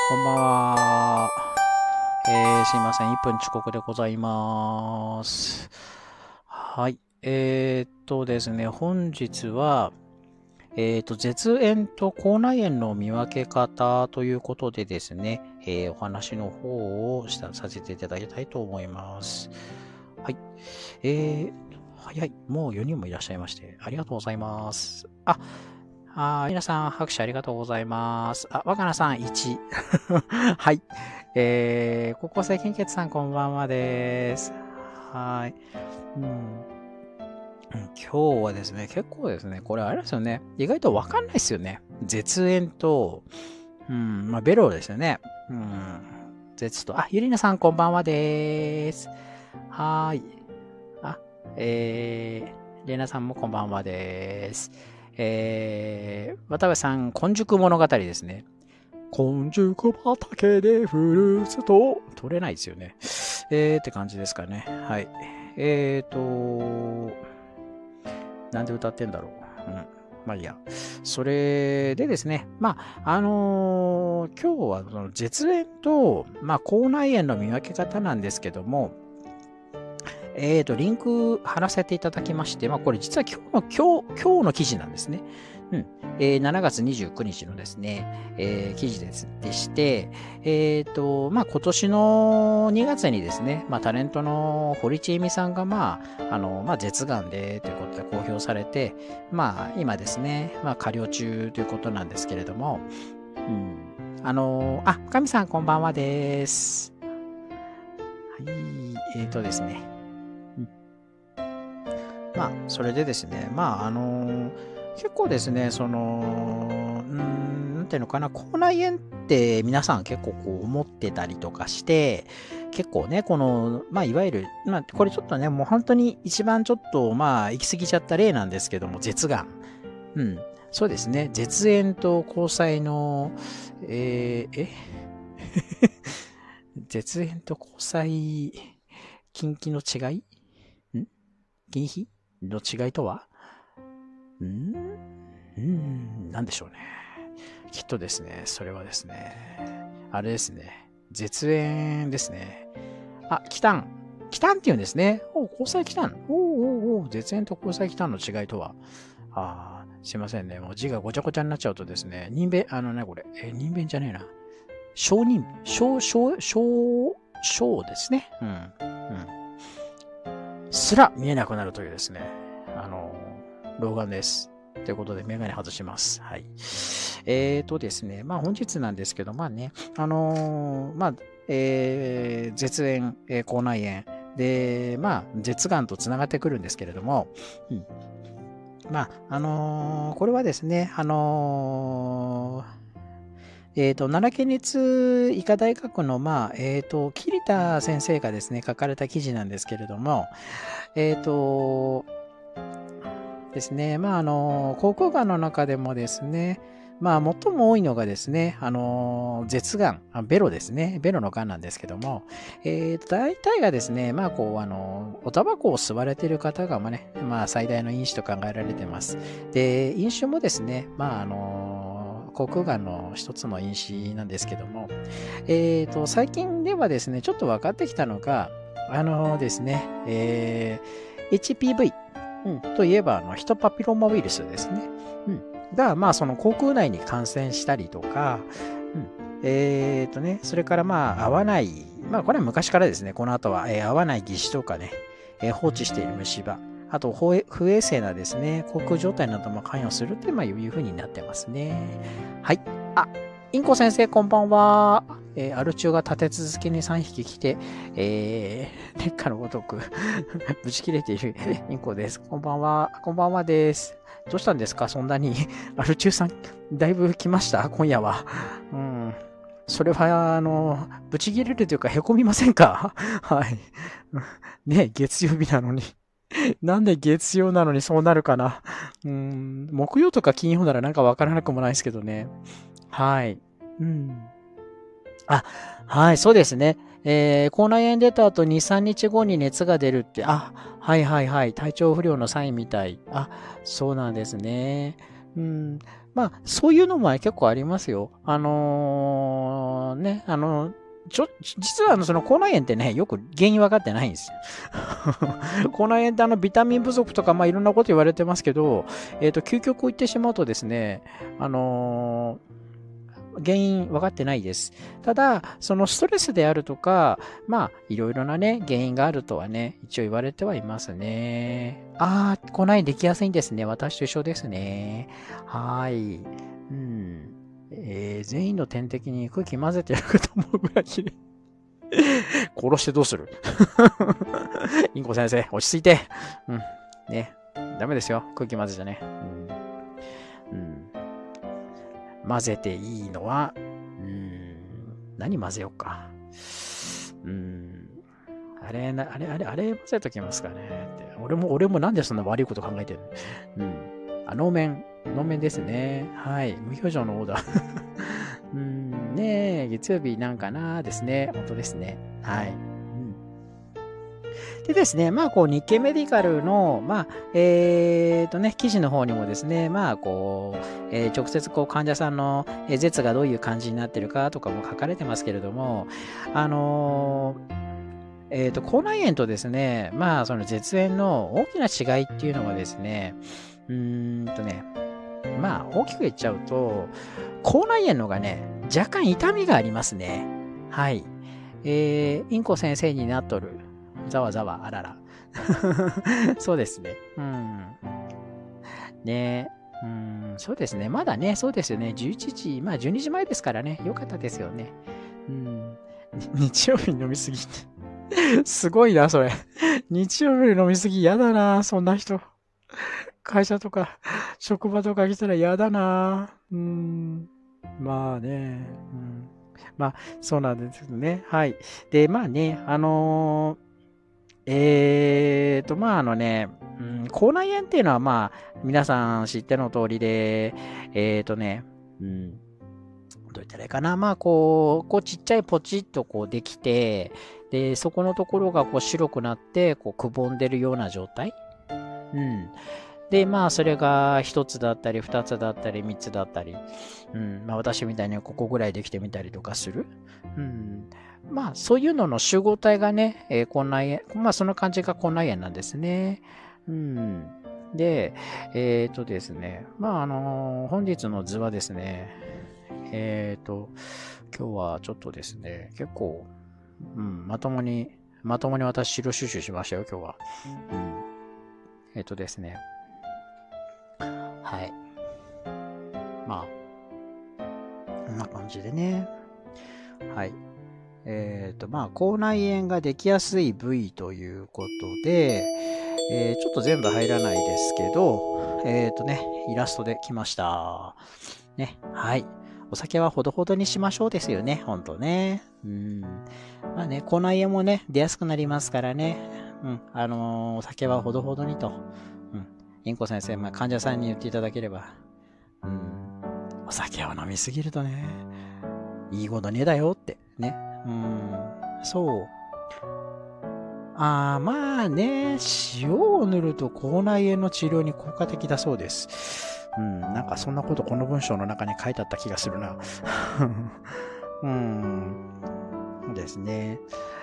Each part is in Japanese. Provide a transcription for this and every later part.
こんばんは。すいません。1分遅刻でございます。はい。ですね、本日は、舌炎と口内炎の見分け方ということでですね、お話の方をさせていただきたいと思います。はい。早い。もう4人もいらっしゃいまして、ありがとうございます。皆さん拍手ありがとうございます。若菜さん1。はい。高校生献血さんこんばんはです。はい。今日はですね、結構ですね、これあれですよね。意外とわかんないですよね。舌炎と、ベロですよね。舌と、ゆりなさんこんばんはです。はーい。れなさんもこんばんはです。渡部さん、根宿物語ですね。根宿畑でフルーツと、取れないですよね。って感じですかね。はい。なんで歌ってんだろう。まあいいや。それでですね、今日はその舌炎と、口内炎の見分け方なんですけども、リンク貼らせていただきまして、これ実は今日の記事なんですね。7月29日のですね、記事でして、今年の2月にですね、タレントの堀ちえみさんが、舌がんでということで公表されて、今ですね、加療中ということなんですけれども、深見さんこんばんはです。はい、ですね。それでですね、結構ですね、なんていうのかな、口内炎って皆さん結構こう思ってたりとかして、結構ね、いわゆる、これちょっとね、もう本当に一番ちょっと、行き過ぎちゃった例なんですけども、舌がん。そうですね、舌炎と交際の、舌炎と交際、禁忌の違い禁忌の違いとはなんでしょうね。きっとですね、それはですね、あれですね、絶縁ですね。キタン。キタンって言うんですね。交際キタン。絶縁と交際キタンの違いとは。すいませんね。もう字がごちゃごちゃになっちゃうとですね、これ、人弁じゃねえな。小ですね。すら見えなくなるというですね、老眼です。ということで、メガネ外します。はい。ですね、本日なんですけど、舌炎、口内炎、で、舌がんとつながってくるんですけれども、これはですね、奈良県立医科大学の、桐田先生がですね、書かれた記事なんですけれども、ですね、口腔がんの中でもですね、最も多いのがですね、舌がん、ベロですね、ベロのがんなんですけども、大体がですね、おタバコを吸われている方が、最大の因子と考えられています。で、飲酒もですね、口腔がんの一つの因子なんですけども、最近ではですね、ちょっと分かってきたのが、ですね、HPV、といえば、ヒトパピローマウイルスですね。が、その口腔内に感染したりとか、それから合わない、これは昔からですね、この後は、合わない義手とかね、放置している虫歯、あと不衛生なですね、口腔状態なども関与するっていう風になってますね。はい。インコ先生、こんばんは。アル中が立て続けに3匹来て、劣化のごとくぶち切れているインコです。こんばんは。こんばんはです。どうしたんですかそんなに。アル中さん、だいぶ来ました今夜は。それは、ぶち切れるというか、凹みませんかはい。ね月曜日なのになんで月曜なのにそうなるかな。木曜とか金曜ならなんかわからなくもないですけどね。はい。はい、そうですね。口内炎出た後2、3日後に熱が出るって、はいはいはい、体調不良のサインみたい。そうなんですね。 まあ、そういうのも結構ありますよ。実はその口内炎ってね、よく原因分かってないんですよ。口内炎ってビタミン不足とか、まあいろんなこと言われてますけど、究極を言ってしまうとですね、原因分かってないです。ただ、そのストレスであるとか、まあ、いろいろなね、原因があるとはね、一応言われてはいますね。口内炎できやすいんですね。私と一緒ですね。はい。うん。全員の点滴に空気混ぜてやると思うぐらいきれい。殺してどうするインコ先生、落ち着いて。うん。ね。ダメですよ。空気混ぜちゃね。うん。混ぜていいのは、何混ぜようか。あれ混ぜときますかねって。俺もなんでそんな悪いこと考えてる能面ですね。はい。無表情のオーダー。ねえ、月曜日なんかなですね。本当ですね。はい。でですね、まあ、日経メディカルの、まあ、記事の方にもですね、まあ、直接患者さんの舌がどういう感じになってるかとかも書かれてますけれども、口内炎とですね、まあ、その舌炎の大きな違いっていうのはですね、まあ、大きく言っちゃうと、口内炎のがね、若干痛みがありますね。はい。インコ先生になっとる。ざわざわ、あらら。そうですね。ねそうですね。まだね、そうですよね。11時、まあ12時前ですからね。よかったですよね。日曜日に飲みすぎて。すごいな、それ。日曜日に飲みすぎ、やだな、そんな人。会社とか、職場とか来たらやだな。まあね。まあ、そうなんですね。はい。で、まあね、口内炎っていうのはまあ、皆さん知っての通りで、どう言ったらいいかな。まあ、ちっちゃいポチッとできて、で、そこのところが白くなって、くぼんでるような状態。で、まあ、それが一つだったり、二つだったり、三つだったり、まあ、私みたいにここぐらいできてみたりとかする。まあ、そういうのの集合体がね、口内炎、まあ、その感じが口内炎なんですね。で、ですね、まあ、本日の図はですね、今日はちょっとですね、結構、まともに私、資料収集しましたよ、今日は。ですね、はい。まあ、こんな感じでね。はい。まあ、口内炎ができやすい部位ということで、ちょっと全部入らないですけど、イラストで来ました。ね、はい。お酒はほどほどにしましょうですよね、ほんとね。まあね、口内炎もね、出やすくなりますからね。お酒はほどほどにと。インコ先生、まあ、患者さんに言っていただければ。お酒を飲みすぎるとね、いいことねえだよってね。そう。まあね、塩を塗ると口内炎の治療に効果的だそうです。なんかそんなことこの文章の中に書いてあった気がするな。ですね。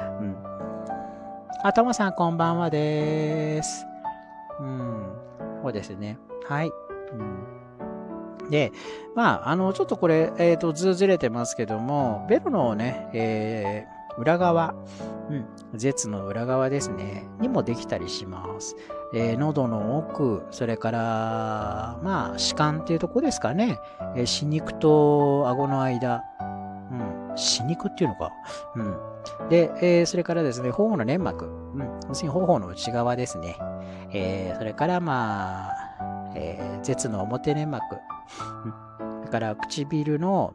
ともさんこんばんはです。そうですね。はい。で、まあ、ちょっとこれ、図ずれてますけども、ベロのね、裏側、舌の裏側ですね、にもできたりします。喉の奥、それから、まあ、歯間っていうとこですかね。歯肉と顎の間。歯肉っていうのか。で、それからですね、頬の粘膜。要するに頬の内側ですね。それから、まあ、舌の表粘膜。それから唇の、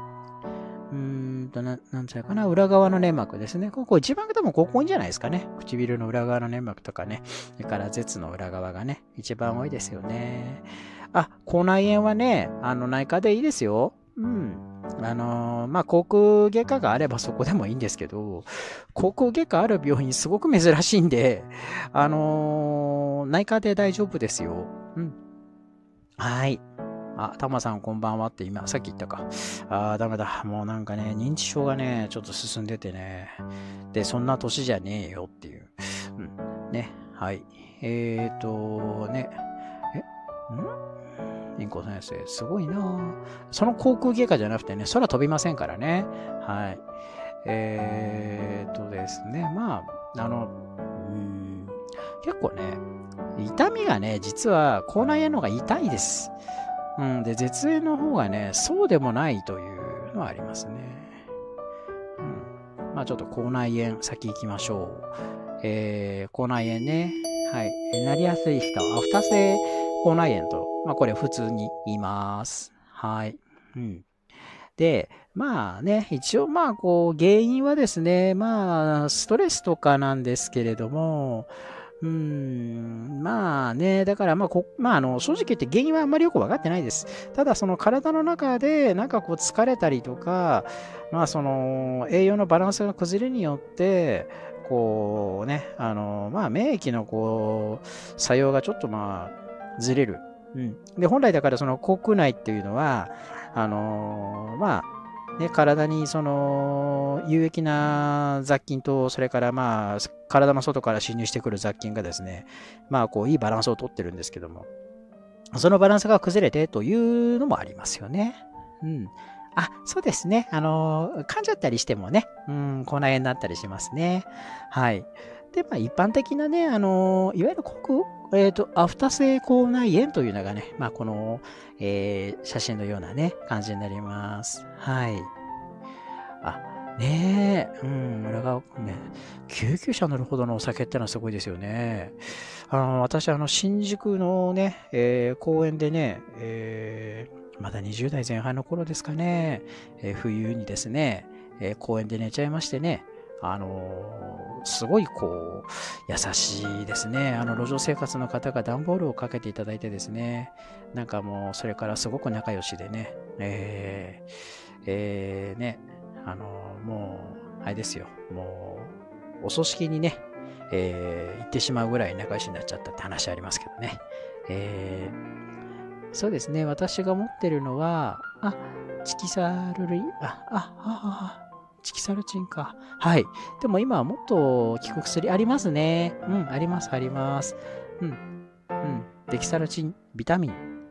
なんつうのかな、裏側の粘膜ですね。一番多分ここ多いんじゃないですかね。唇の裏側の粘膜とかね。それから舌の裏側がね、一番多いですよね。口内炎はね、内科でいいですよ。まあ、口腔外科があればそこでもいいんですけど、口腔外科ある病院すごく珍しいんで、内科で大丈夫ですよ。はい。 あ、たまさんこんばんはって今、さっき言ったか。あー、ダメだ。もうなんかね、認知症がね、ちょっと進んでてね。で、そんな年じゃねえよっていう。うん。ね。はい。ね。インコ先生、すごいなその航空外科じゃなくてね、空飛びませんからね。はい。ですね。まあ、結構ね、痛みがね、実は口内炎の方が痛いです。うん。で、絶縁の方がね、そうでもないというのはありますね。うん。まあちょっと口内炎、先行きましょう。口内炎ね。はい。なりやすい人、アフタ性口内炎と、まあこれ普通に言います。はい。うん。で、まあね、一応まあこう、原因はですね、まあ、ストレスとかなんですけれども、まあね、だからまあ正直言って原因はあんまりよくわかってないです。ただその体の中でなんかこう疲れたりとか、まあその栄養のバランスが崩れによって、こうね、まあ免疫のこう、作用がちょっとまあ、ずれる。うん。で、本来だからその口腔内っていうのは、まあ、ね、体にその有益な雑菌と、それからまあ、体の外から侵入してくる雑菌がですね、まあ、こう、いいバランスをとってるんですけども、そのバランスが崩れてというのもありますよね。うん。あ、そうですね。噛んじゃったりしてもね、口内炎になったりしますね。はい。で、まあ、一般的なね、いわゆるアフタ性口内炎というのがね、まあ、この、写真のようなね、感じになります。はい。あ、ねえ、俺がね、救急車乗るほどのお酒ってのはすごいですよね。私、新宿のね、公園でね、まだ20代前半の頃ですかね、冬にですね、公園で寝ちゃいましてね、すごいこう、優しいですね。路上生活の方が段ボールをかけていただいてですね、なんかもう、それからすごく仲良しでね、ね、もう、あれですよ、もう、お葬式にね、行ってしまうぐらい仲良しになっちゃったって話ありますけどね。そうですね、私が持ってるのは、チキサルリ、チキサルチンか。はい。でも今はもっと効く薬ありますね。あります、あります。デキサルチン、ビタミン。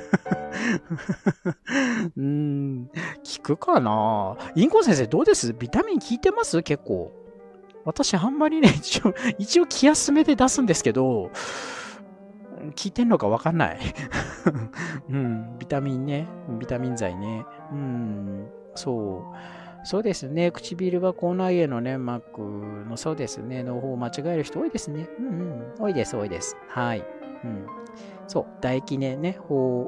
効くかなインコ先生どうですビタミン効いてます結構。私あんまりね、一応気休めで出すんですけど、効いてんのかわかんない。ビタミンね。ビタミン剤ね。そう。そうですね。唇は口内炎の粘膜の、そうですね。の方を間違える人多いですね。多いです、多いです。はい。そう。唾液ね、方、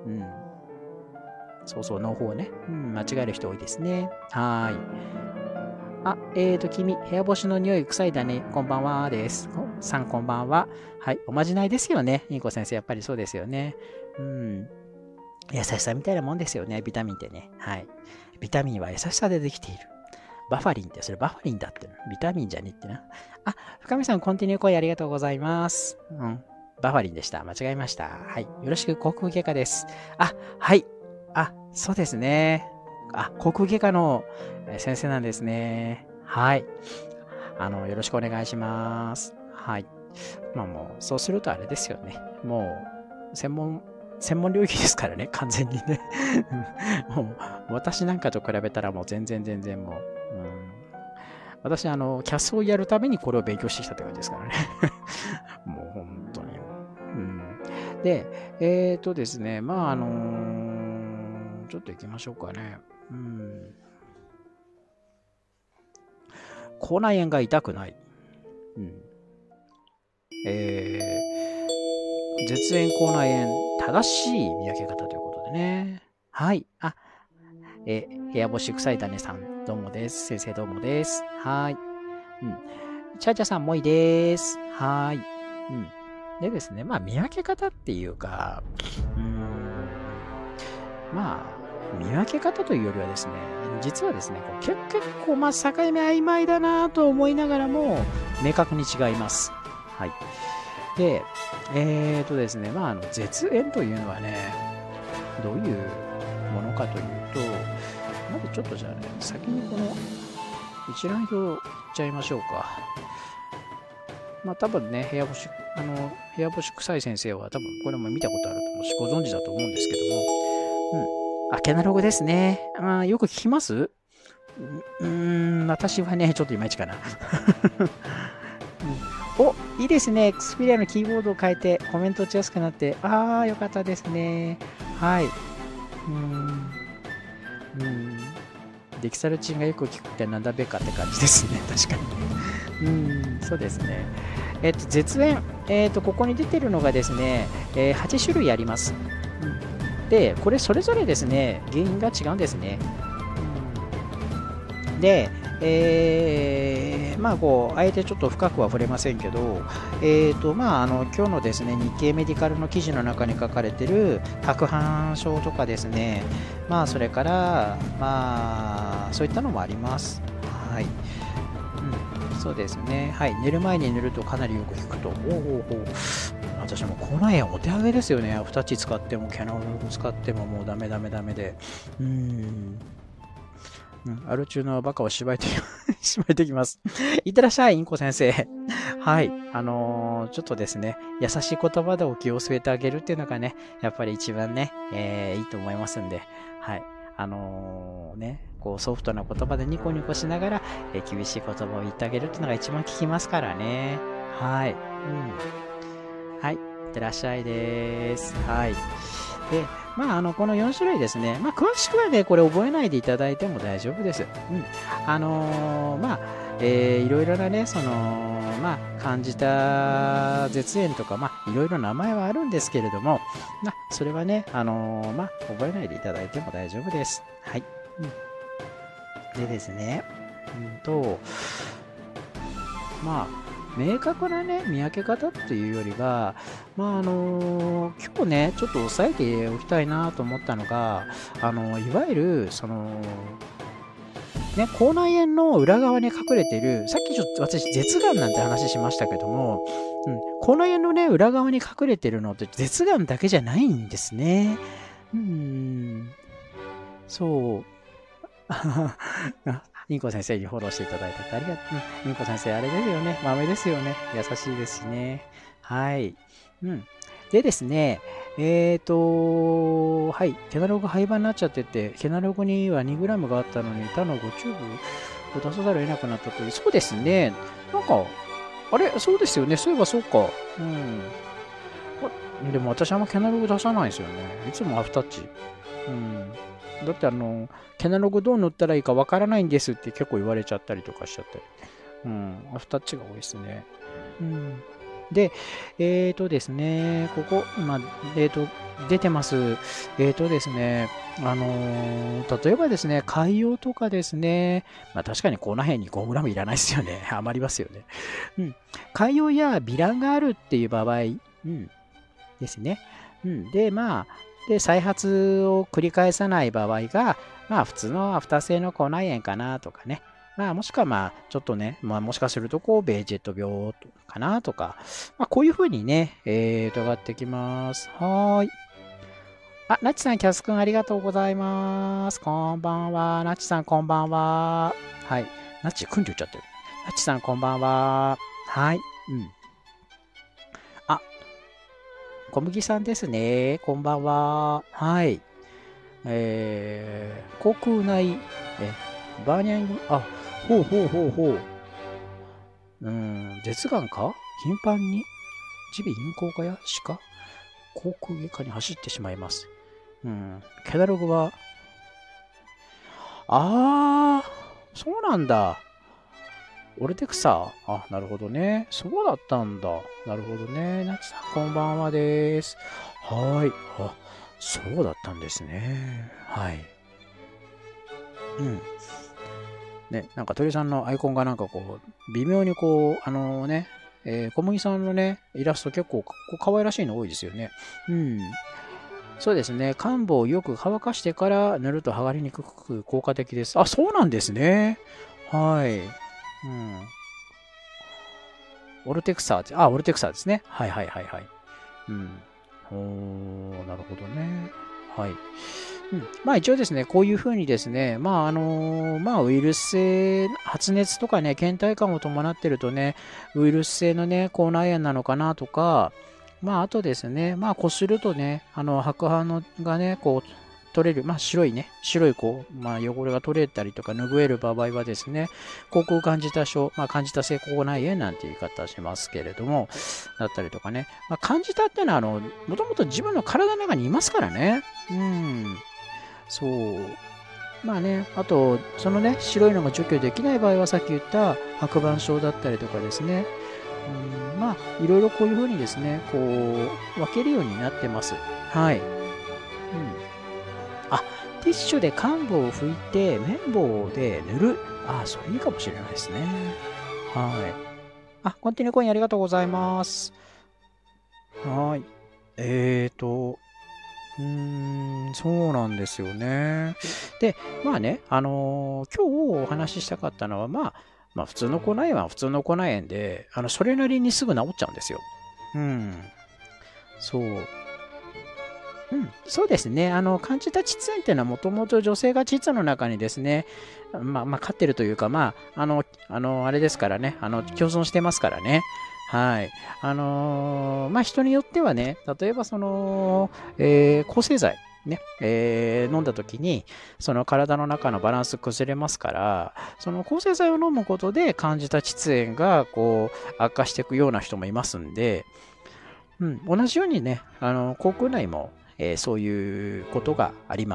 そうそう、の方ね。間違える人多いですね。はい。君、部屋干しの匂い臭いだね。こんばんはです。さん、こんばんは。はい。おまじないですよね。インコ先生、やっぱりそうですよね。優しさみたいなもんですよね。ビタミンってね。はい。ビタミンは優しさでできている。バファリンって、それバファリンだって。ビタミンじゃねってな。深見さん、コンティニュー声ありがとうございます。バファリンでした。間違えました。はい。よろしく、口腔外科です。はい。そうですね。口腔外科の先生なんですね。はい。よろしくお願いします。はい。まあもう、そうするとあれですよね。もう、専門領域ですからね、完全にね。もう、私なんかと比べたらもう全然もう、私、キャスをやるためにこれを勉強してきたって感じですからね。もう本当に。で、ですね、まあちょっと行きましょうかね。口内炎が痛くない。絶縁口内炎、正しい見分け方ということでね。はい。部屋干し臭い種さん、どうもです。先生どうもです。はい。チャーチャーさんもいいです。はい。でですね、まあ見分け方っていうか、まあ、見分け方というよりはですね、実はですね、結構、まあ、境目曖昧だなと思いながらも、明確に違います。はい。で、ですね、まあ、絶縁というのはね、 どういうものかというと、まずちょっとじゃあね、先にこの一覧表いっちゃいましょうか。まあ多分ね、部屋干し臭い先生は多分これも見たことあると思うし、ご存知だと思うんですけども、アケナログですね。よく聞きます？私はね、ちょっといまいちかな。お、いいですね。Xperia のキーボードを変えてコメント打ちやすくなって、よかったですね。はい。デキサルチンがよく聞くってなんだべかって感じですね。確かに。そうですね。絶縁。ここに出てるのがですね、8種類あります。で、これそれぞれですね、原因が違うんですね。で、あえてちょっと深くは触れませんけど、今日のですね、日経メディカルの記事の中に書かれている白斑症とかですね、それから、そういったのもあります。はい。そうですね。はい。寝る前に塗るとかなりよく効くと。私も口内炎お手上げですよね。アフタッチ使っても、キャノン使ってももうダメで。アル中のバカをしばいてきます。いってらっしゃい、インコ先生。はい。ちょっとですね、優しい言葉でお気を据えてあげるっていうのがね、やっぱり一番ね、いいと思いますんで、はい。こうソフトな言葉でニコニコしながら、厳しい言葉を言ってあげるっていうのが一番効きますからね。はい。はい。いってらっしゃいです。はい。で、この4種類ですね。詳しくはね、これ覚えないでいただいても大丈夫です。いろいろなね、感じた絶縁とか、いろいろ名前はあるんですけれども、それはね、覚えないでいただいても大丈夫です。はい。でですね、明確なね、見分け方っていうよりは、今日ね、ちょっと押さえておきたいなと思ったのが、いわゆる、口内炎の裏側に隠れている、さっきちょっと私、舌がんなんて話しましたけども、口内炎のね、裏側に隠れているのって、舌がんだけじゃないんですね。そう。インコ先生にフォローしていただいてありがとう。インコ先生、あれですよね。豆ですよね。優しいですしね。はい。でですね、はい。ケナログ廃盤になっちゃってて、ケナログには 2g があったのに、他の5チューブを出さざるを得なくなったという。そうですね。あれそうですよね。そういえばそうか。でも私ケナログ出さないですよね。いつもアフタッチ。だってケナログどう塗ったらいいかわからないんですって結構言われちゃったりとかしちゃったり。アフタッチが多いですね。で、ですね、ここ、今、出てます。ですね、例えばですね、海洋とかですね、確かにこの辺に 5g いらないですよね。余りますよね。海洋や微卵があるっていう場合、ですね。で、再発を繰り返さない場合が、普通のアフター性の口内炎かなとかね。もしくはちょっとね、もしかするとベージェット病かなとか、こういうふうにね、伺ってきます。はーい。ナチさん、キャス君ありがとうございます。こんばんは。ナチさん、こんばんは。はい。ナチ、くんって言っちゃってる。ナチさん、こんばんは。はい。小麦さんですね。こんばんは。はい。口腔内、バーニャング、ほう。舌がんか頻繁に耳鼻咽喉科や歯科口腔外科に走ってしまいます。ケタログは、そうなんだ。オルテクサー。なるほどね。そうだったんだ。なるほどね。ナチさん、こんばんはです。はい。そうだったんですね。はい。ね、鳥さんのアイコンが微妙に小麦さんのね、イラスト結構可愛らしいの多いですよね。そうですね。患部をよく乾かしてから塗ると剥がれにくく効果的です。そうなんですね。はい。オルテクサーオルテクサーですね。はい。なるほどね。 はい。まあ一応ですね、こういうふうにですね、ウイルス性、発熱とかね、倦怠感を伴ってるとね、ウイルス性のね、口内炎なのかなとか、あとですね、こするとね、白斑のがね、こう、取れる、白いね、白いこう、汚れが取れたりとか拭える場合はですね、口腔カンジダ症、カンジダ性口内炎なんて言い方しますけれども、だったりとかね、カンジダっていうのは、もともと自分の体の中にいますからね。そう。あと、そのね、白いのが除去できない場合は、さっき言った白板症だったりとかですね。いろいろこういうふうにですね、こう、分けるようになってます。はい。あ、ティッシュで患部を拭いて、綿棒で塗る。それいいかもしれないですね。はい。コンティニューコインありがとうございます。はい。そうなんですよね。で、今日お話ししたかったのは、普通の口内炎は普通の口内炎で、それなりにすぐ治っちゃうんですよ。そう。そうですね。感じた膣炎っていうのはもともと女性が膣の中にですね、飼ってるというか、あれですからね、共存してますからね。はい。人によってはね、例えば抗生剤、ね、飲んだ時に、その体の中のバランス崩れますから、その抗生剤を飲むことで感じた膣炎が、こう、悪化していくような人もいますんで、同じようにね、口腔内も、そういうことがあります。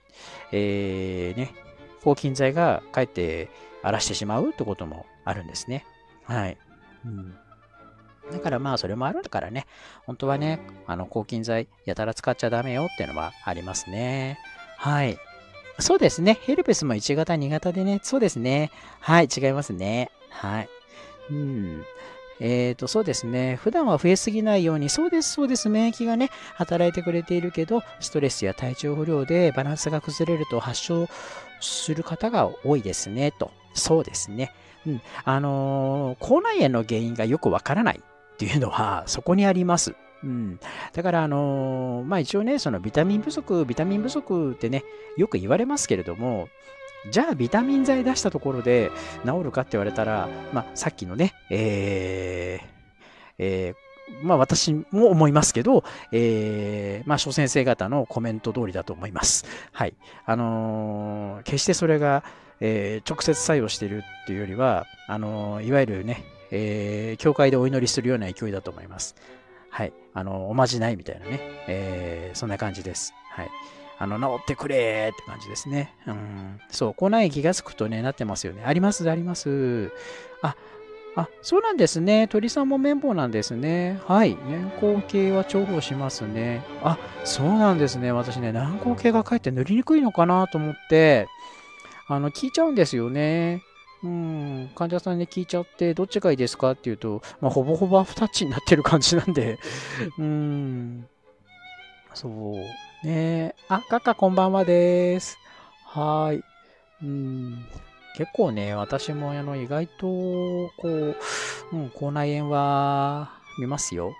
抗菌剤がかえって荒らしてしまうってこともあるんですね。はい。だからそれもあるからね、本当はね、抗菌剤やたら使っちゃダメよっていうのはありますね。はい。そうですね。ヘルペスも1型、2型でね、そうですね。はい、違いますね。はい。そうですね。普段は増えすぎないように、そうです、そうです。免疫がね、働いてくれているけど、ストレスや体調不良でバランスが崩れると発症する方が多いですね、と。そうですね。口内炎の原因がよくわからないっていうのは、そこにあります。だから、一応ね、そのビタミン不足ってね、よく言われますけれども、じゃあビタミン剤出したところで治るかって言われたら、さっきのね、私も思いますけど、諸先生方のコメント通りだと思います。はい。決してそれが、直接作用しているっていうよりは、いわゆるね、教会でお祈りするような勢いだと思います。はい。おまじないみたいなね、そんな感じです。はい。治ってくれーって感じですね。そう、口内炎気がつくとね、なってますよね。あります、あります。そうなんですね。鳥さんも綿棒なんですね。はい。軟膏系は重宝しますね。そうなんですね。私ね、軟膏系がかえって塗りにくいのかなと思って、聞いちゃうんですよね。患者さんに聞いちゃって、どっちがいいですかって言うと、ほぼほぼアフタッチになってる感じなんで、そう。ねカッカこんばんはです。はーい。結構ね、私も意外と、こう、口内炎は見ますよ。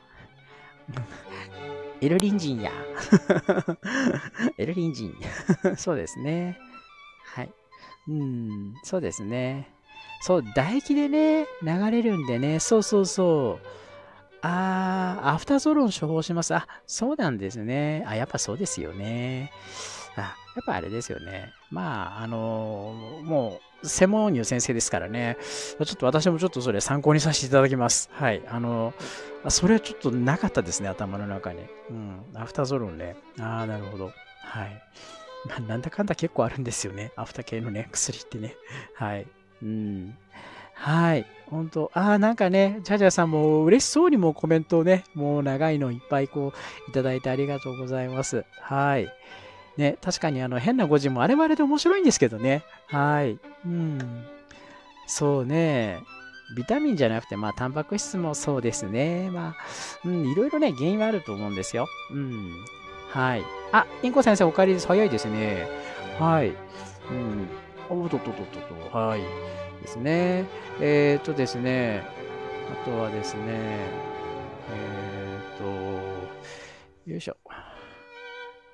エルリンジンや。エルリンジン。そうですね。はい。そうですね。そう、唾液でね、流れるんでね、そうそうそう。アフターゾロン処方します。そうなんですね。やっぱそうですよね。やっぱあれですよね。もう、専門医先生ですからね。ちょっと私もちょっとそれ参考にさせていただきます。はい。それはちょっとなかったですね、頭の中に。アフターゾロンね。なるほど。はい。なんだかんだ結構あるんですよね。アフター系のね、薬ってね。はい。はい。本当なんかね、ジャジャさんも嬉しそうにもコメントをね、もう長いのいっぱいこう、いただいてありがとうございます。はい。ね、確かに変な誤字もあれはあれで面白いんですけどね。はい。そうね。ビタミンじゃなくて、タンパク質もそうですね。いろいろね、原因はあると思うんですよ。はい。インコ先生お帰りです。早いですね。はい。おっとっとっとっと。はい。ですね。ですね。あとはですね、よいしょ。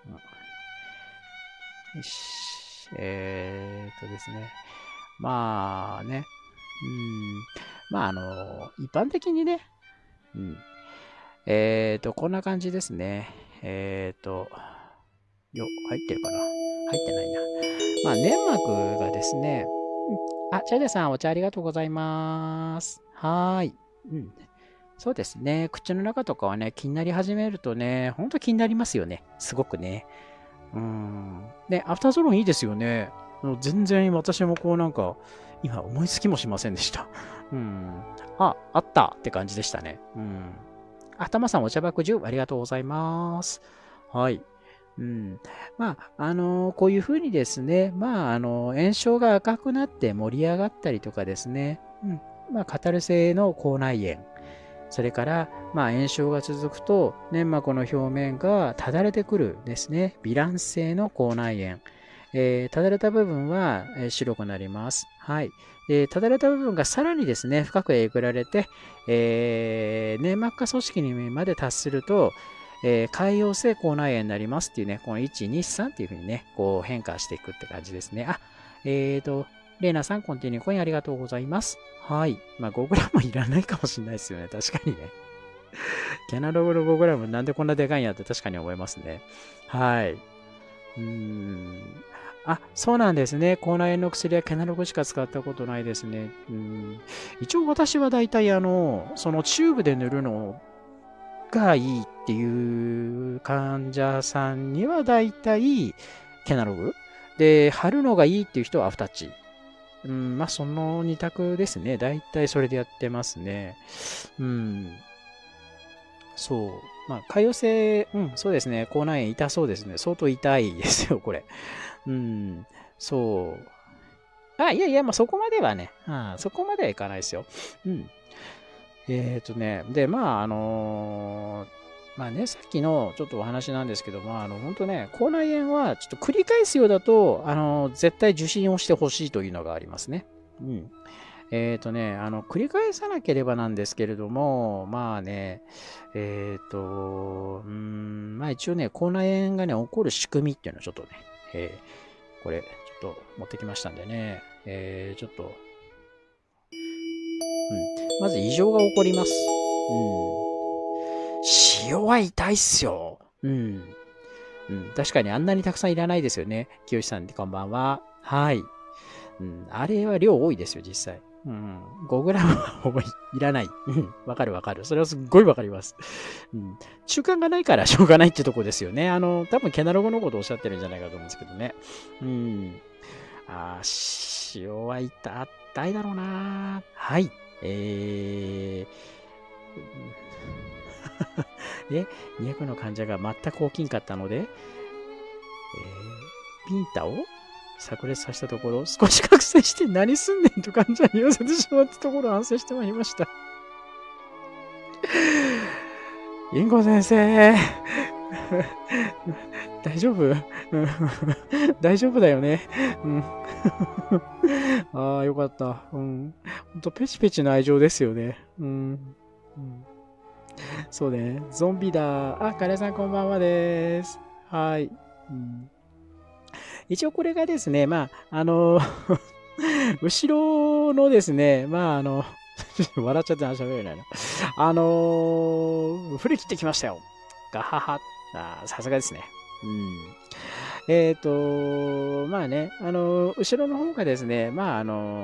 よし。ですね。まあね。まあ、一般的にね、うん。こんな感じですね。入ってるかな、入ってないな。まあ、粘膜がですね、あ、チャイデさん、お茶ありがとうございます。はーい。うん。そうですね。口の中とかはね、気になり始めるとね、ほんと気になりますよね。すごくね。ね、アフターゾロンいいですよね。全然私もこうなんか、今思いつきもしませんでした。あったって感じでしたね。たまさんお茶爆10ありがとうございます。はい。まあ、こういうふうにですね、まあ、炎症が赤くなって盛り上がったりとかですね、まあ、カタル性の口内炎、それから、まあ、炎症が続くと、粘膜の表面がただれてくるですね、ヴィラン性の口内炎。ただれた部分は、白くなります。はい。ただれた部分がさらにですね、深くえぐられて、粘膜下組織にまで達すると、潰瘍性口内炎になりますっていうね、この1、2、3っていうふうにね、こう変化していくって感じですね。レイナさん、コンティニューコインありがとうございます。はい。まあ、5グラムいらないかもしれないですよね。確かにね。キャナログの5グラムなんでこんなでかいんやって確かに思いますね。はい。そうなんですね。口内炎の薬はキャナログしか使ったことないですね。一応私は大体そのチューブで塗るのがいいっていう患者さんには大体キャナログで、貼るのがいいっていう人はアフタッチ。まあその2択ですね。大体それでやってますね。そう。まあ、潰瘍性、そうですね。口内炎痛そうですね。相当痛いですよ、これ。そう。いやいや、まあ、そこまではね、そこまではいかないですよ。で、まあ、まあね、さっきのちょっとお話なんですけど、まあ、本当ね、口内炎はちょっと繰り返すようだと、絶対受診をしてほしいというのがありますね。繰り返さなければなんですけれども、まあね、まあ一応ね、口内炎がね、起こる仕組みっていうのをちょっとね、これ、ちょっと持ってきましたんでね、ちょっと、まず異常が起こります。塩は痛いっすよ。確かにあんなにたくさんいらないですよね。清さん、こんばんは。はい。あれは量多いですよ、実際。5グラムはいらない。わかるわかる。それはすっごいわかります。習慣がないからしょうがないってとこですよね。多分、ケナログのことをおっしゃってるんじゃないかと思うんですけどね。塩は痛いだろうな。はい。で、200の患者が全く起きんかったので、ピンタを炸裂させたところ、少し覚醒して何すんねんと患者に言わせてしまったところを反省してまいりました。インコ先生大丈夫大丈夫だよね。よかった。ほんとペチペチの愛情ですよね。そうね。ゾンビだ。カレーさんこんばんはです。はい。一応これがですね、まあ、後ろのですね、まあ、笑っちゃって喋れないな。振り切ってきましたよ。ガハハ。さすがですね。まあね、後ろの方がですね、まあ、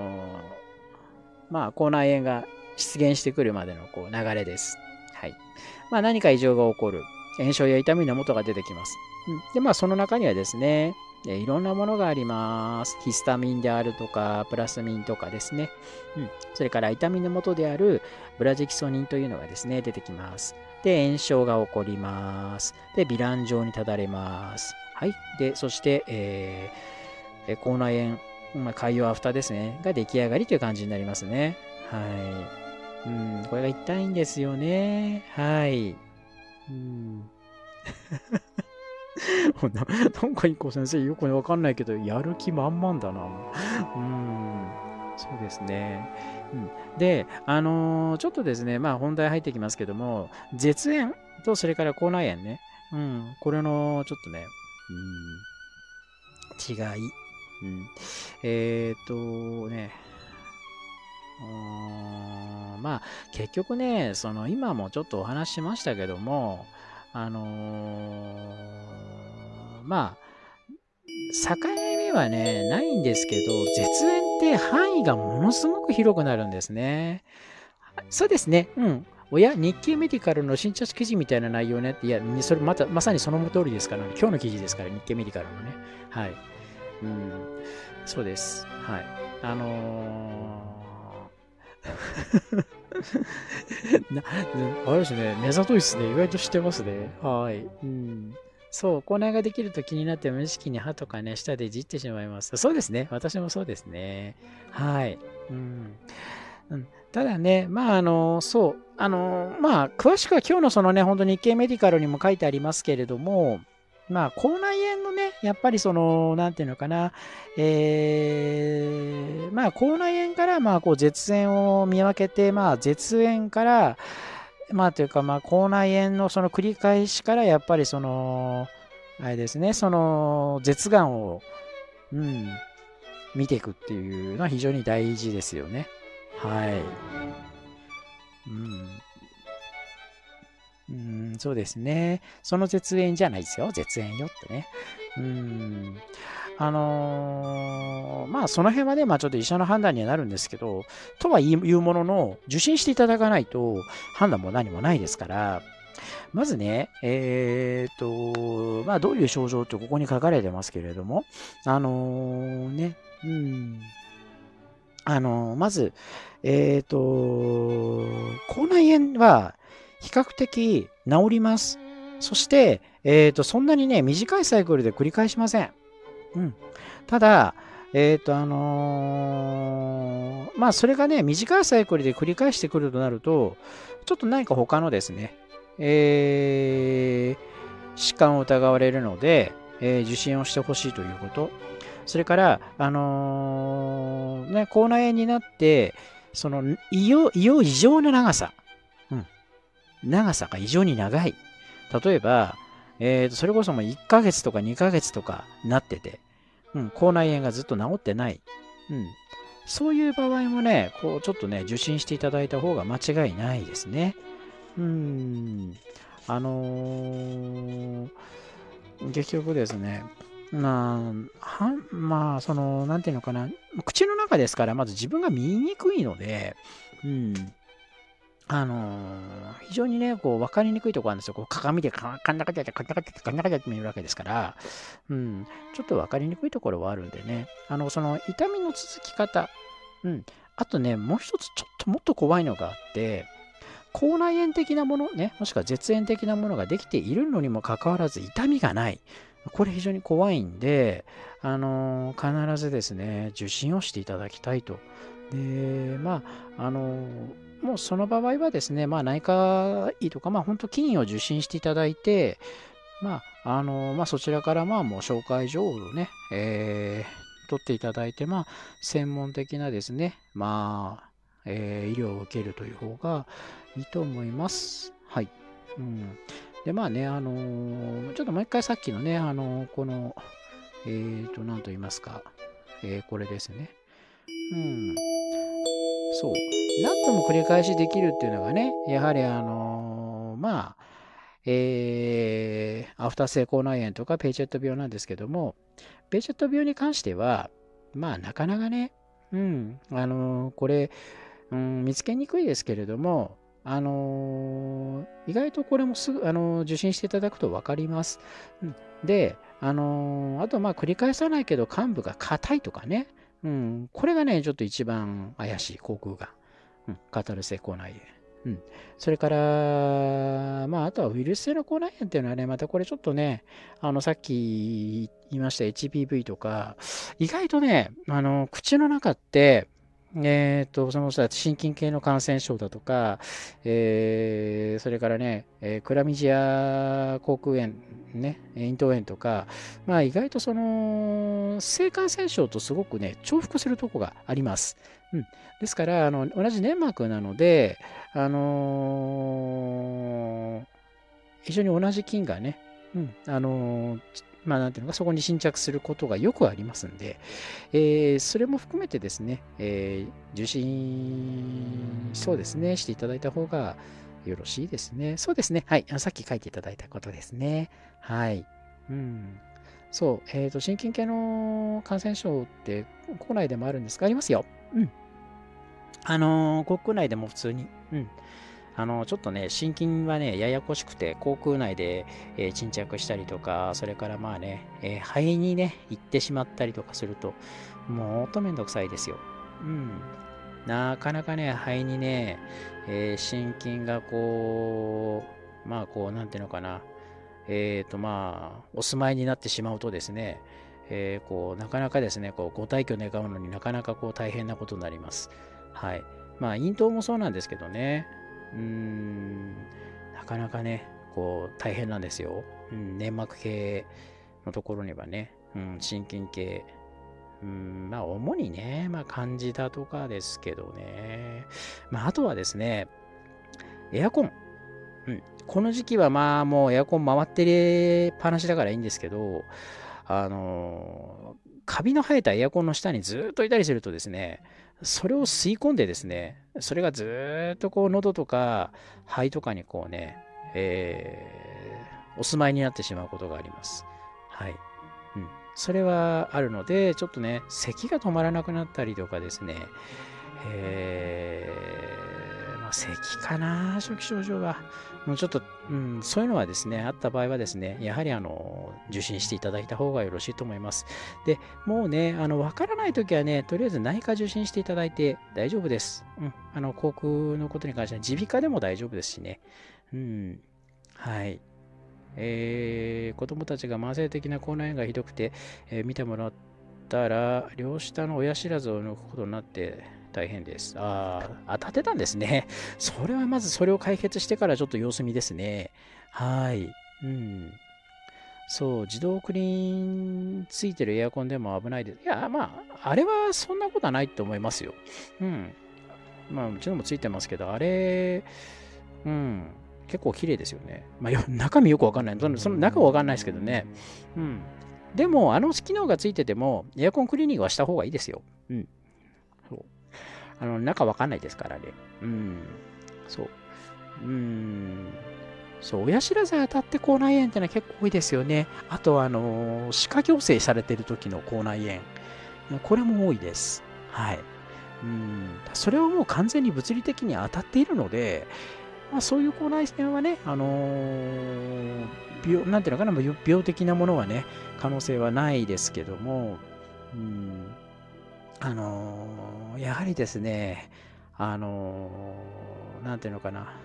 まあ、口内炎が出現してくるまでのこう流れです。はい。まあ、何か異常が起こる。炎症や痛みの元が出てきます。で、まあ、その中にはですね、いろんなものがあります。ヒスタミンであるとか、プラスミンとかですね。それから痛みの元であるブラジキソニンというのがですね、出てきます。で、炎症が起こります。で、ヴィラン状にただれます。はい。で、そして、口内炎、潰瘍アフターですね、が出来上がりという感じになりますね。はい。これが痛いんですよね。はい。なんか一個先生よくわかんないけど、やる気満々だな。そうですね。で、ちょっとですね、まあ本題入ってきますけども、舌炎とそれから口内炎ね。これのちょっとね、 違い。うん。ね。まあ、結局ね、今もちょっとお話ししましたけども、まあ、境目はね、ないんですけど、絶縁って範囲がものすごく広くなるんですね。そうですね。うん。日経メディカルの新着記事みたいな内容ねって、いや、それまさにその通りですからね。今日の記事ですから、日経メディカルのね。はい。うん。そうです。はい。あれですね、目ざといですね。意外と知ってますね。はい。うん。そう、口内ができると気になって無意識に歯とかね、舌でじってしまいます。そうですね。私もそうですね。はい。うん。うん、ただね、そう、詳しくは今日のそのね、本当に日経メディカルにも書いてありますけれども、口内炎のね、やっぱりなんていうのかな、口内炎から、絶縁を見分けて、絶縁から、というか、口内炎のその繰り返しから、やっぱりあれですね、舌がんを、うん、見ていくっていうのは非常に大事ですよね。はい。そうですね。その絶縁じゃないですよ。絶縁よってね。その辺はね、ちょっと医者の判断にはなるんですけど、とは言うものの、受診していただかないと判断も何もないですから、まずね、どういう症状ってここに書かれてますけれども、ね、まず、口内炎は比較的治ります。そして、そんなにね、短いサイクルで繰り返しません。うん。ただ、それがね、短いサイクルで繰り返してくるとなると、ちょっと何か他のですね、疾患を疑われるので、受診をしてほしいということ。それから、口内炎になって、異常な長さ。長さが異常に長い。例えば、それこそもう1ヶ月とか2ヶ月とかなってて、口内炎がずっと治ってない。そういう場合もね、ちょっとね、受診していただいた方が間違いないですね。結局ですね、なんていうのかな、口の中ですから、まず自分が見にくいので、非常にね、分かりにくいところあるんですよ。鏡でカンナカチャカンナカチャカンナカチャって見るわけですから、ちょっと分かりにくいところはあるんでね、痛みの続き方、あとね、もう一つちょっともっと怖いのがあって、口内炎的なものね、もしくは絶縁的なものができているのにもかかわらず痛みがない。これ非常に怖いんで、必ずですね、受診をしていただきたいと。で、もうその場合はですね、内科医とか、本当金を受診していただいて、そちらからもう紹介状をね、取っていただいて、専門的なですね、医療を受けるという方がいいと思います。はい。で、ちょっともう一回さっきのね、この、何と言いますか、これですね。そう。何度も繰り返しできるっていうのがね、やはりアフター性口内炎とかペイチェット病なんですけども、ペイチェット病に関しては、なかなかね、これ、見つけにくいですけれども、意外とこれもすぐ、受診していただくと分かります。で、あと、繰り返さないけど、患部が硬いとかね、これがね、ちょっと一番怪しい、口腔がん、カタル性口内炎。それから、あとはウイルス性の口内炎っていうのはね、またこれちょっとね、さっき言いました HPV とか、意外とね、口の中って、心筋系の感染症だとか、それからね、クラミジア口腔炎、ね、咽頭炎とか、意外と性感染症とすごくね、重複するとこがあります。ですから、同じ粘膜なので、非常に同じ菌がね、 まあ、なんていうのか、そこに侵着することがよくありますんで、それも含めてですね、受診、そうですね、していただいた方がよろしいですね。そうですね。はい。さっき書いていただいたことですね。はい。うん。そう。心筋系の感染症って国内でもあるんですか？ありますよ。うん。国内でも普通に。うん。ちょっとね、心筋はね、ややこしくて、口腔内で、沈着したりとか、それからまあね、肺にね、行ってしまったりとかすると、もっとめんどくさいですよ。うん。なかなかね、肺にね、心筋がこう、まあこう、なんていうのかな、まあ、お住まいになってしまうとですね、こう、なかなかですね、こう、ご退去願うのになかなかこう、大変なことになります。はい。まあ、咽頭もそうなんですけどね、なかなかね、こう、大変なんですよ。粘膜系のところにはね、心筋系、まあ、主にね、まあ、カンジダとかですけどね。まあ、あとはですね、エアコン。この時期はまあ、もうエアコン回ってっぱなしだからいいんですけど、カビの生えたエアコンの下にずっといたりするとですね、それを吸い込んでですね、それがずっとこう喉とか肺とかにこうね、お住まいになってしまうことがあります。はい。それはあるので、ちょっとね、咳が止まらなくなったりとかですね、まあ、咳かな、初期症状は。もうちょっと、そういうのはですね、あった場合はですね、やはり受診していただいた方がよろしいと思います。で、もうね、わからないときはね、とりあえず内科受診していただいて大丈夫です。口腔のことに関しては耳鼻科でも大丈夫ですしね。はい。子供たちが慢性的な口内炎がひどくて、見てもらったら、両下の親知らずを抜くことになって大変です。当たってたんですね。それはまずそれを解決してからちょっと様子見ですね。はい。そう、自動クリーンついてるエアコンでも危ないです。いや、まあ、あれはそんなことはないと思いますよ。まあ、うちのもついてますけど、あれ、結構綺麗ですよね。まあ、中身よくわかんない。その中はわかんないですけどね。でも、機能がついてても、エアコンクリーニングはした方がいいですよ。そう。中わかんないですからね。そう。そう、親知らず当たって口内炎ってのは結構多いですよね。あと、歯科矯正されてる時の口内炎。これも多いです。はい。それはもう完全に物理的に当たっているので、まあ、そういう口内炎はね、なんていうのかな、病的なものはね、可能性はないですけども、やはりですね、なんていうのかな、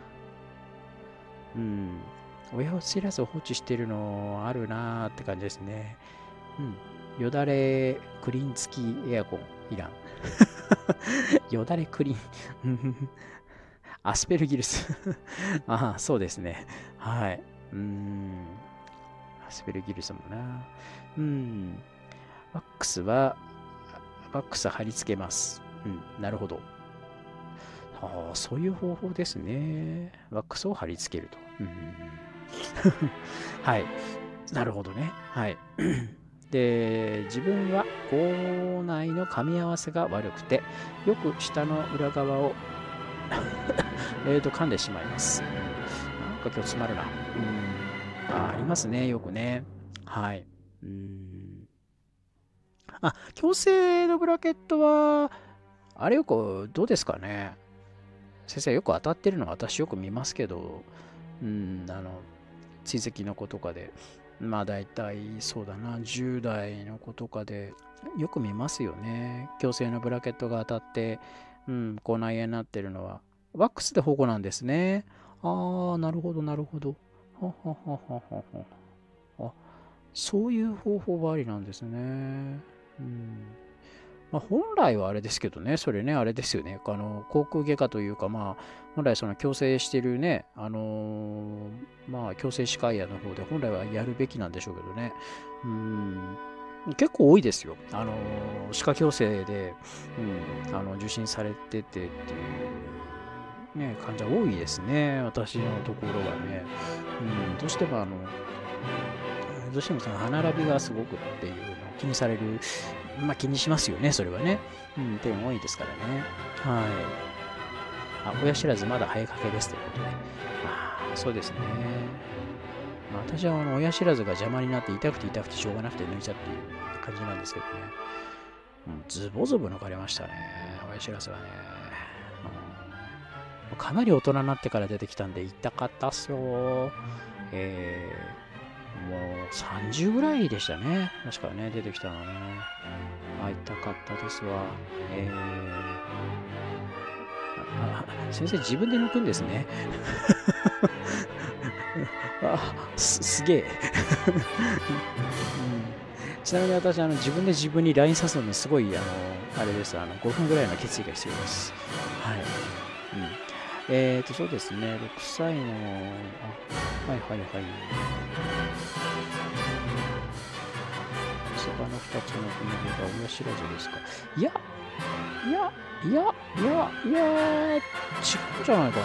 親知らずを放置してるのあるなーって感じですね。よだれクリーン付きエアコンいらん。よだれクリーン。アスペルギルス。そうですね。はい。アスペルギルスもな。ワックスは、ワックス貼り付けます。なるほど。そういう方法ですね。ワックスを貼り付けると。はい。なるほどね。はい。で、自分は口内の噛み合わせが悪くて、よく舌の裏側を噛んでしまいます。なんか今日詰まるな。ありますね、よくね。はい。矯正のブラケットは、あれよく、どうですかね。先生よく当たってるのは私よく見ますけど、追跡の子とかで、まあ大体そうだな、10代の子とかでよく見ますよね。矯正のブラケットが当たって、口内炎になってるのは。ワックスで保護なんですね。なるほど、なるほど。はははははは。そういう方法がありなんですね。本来はあれですけどね、それね、あれですよね。口腔外科というか、本来その矯正してるね、矯正歯科医の方で本来はやるべきなんでしょうけどね。結構多いですよ。歯科矯正で、受診されててっていう、ね、患者多いですね。私のところはね。どうしてもどうしてもその歯並びがすごくっていうのを気にされる、まあ気にしますよね、それはね。っていうの多いですからね。はい。親知らずまだ生えかけですということで。そうですね。私は親知らずが邪魔になって痛くて痛くてしょうがなくて抜いちゃっていう感じなんですけどね。ズボズボ抜かれましたね、親知らずはね。かなり大人になってから出てきたんで痛かったっすよ。もう30ぐらいでしたね。確かね、出てきたのね。痛かったですわ。先生自分で抜くんですね。すげえ。ちなみに私、自分で自分に LINE 刺すのにすごい、あれです。5分ぐらいの決意が必要です。はい。そうですね。6歳の、はいはいはい。そばの2つの骨が親知らずですか。いや、違うんじゃないかな。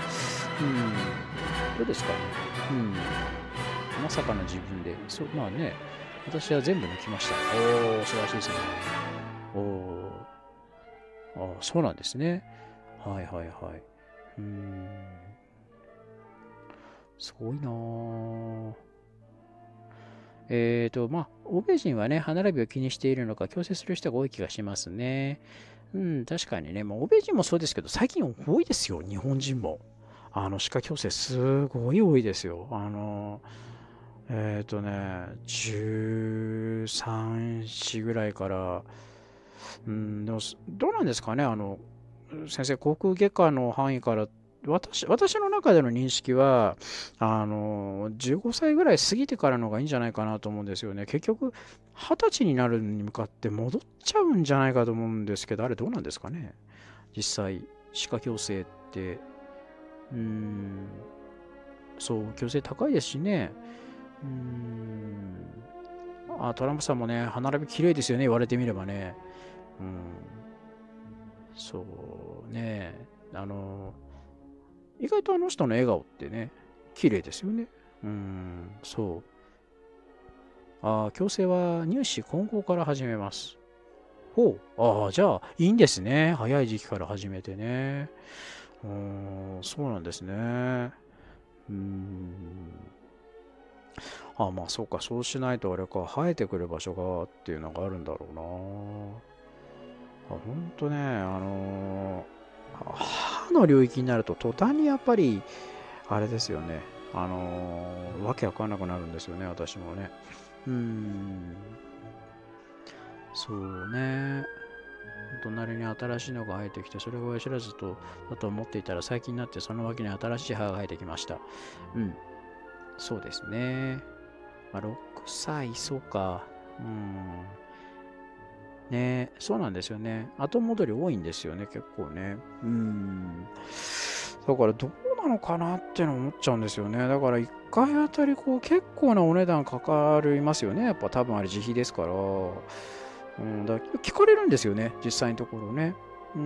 どうですかね。まさかの自分で。まあね、私は全部抜きました。素晴らしいですね。そうなんですね。はいはいはい。すごいなぁ。まあ、欧米人はね、歯並びを気にしているのか、矯正する人が多い気がしますね。確かにね、欧米人もそうですけど、最近多いですよ、日本人も。歯科矯正すごい多いですよ。13、4ぐらいから、でも、どうなんですかね、先生、口腔外科の範囲から私の中での認識は、15歳ぐらい過ぎてからのがいいんじゃないかなと思うんですよね。結局、20歳になるに向かって戻っちゃうんじゃないかと思うんですけど、あれどうなんですかね。実際、歯科矯正って、そう、矯正高いですしね。トランプさんもね、歯並び綺麗ですよね、言われてみればね。そうね、意外とあの人の笑顔ってね、綺麗ですよね。そう。矯正は入試混合から始めます。じゃあ、いいんですね。早い時期から始めてね。そうなんですね。まあそうか、そうしないとあれか、生えてくる場所がっていうのがあるんだろうな。ほんとね、歯の領域になると途端にやっぱり、あれですよね。わけわかんなくなるんですよね、私もね。そうね。隣に新しいのが生えてきて、それが親知らずだと思っていたら、最近になってその脇に新しい歯が生えてきました。そうですね。6歳、そうか。ね、そうなんですよね。後戻り多いんですよね、結構ね。だからどうなのかなっての思っちゃうんですよね。だから1回あたり結構なお値段かかりますよね。やっぱ多分あれ自費ですから。だから聞かれるんですよね、実際のところね。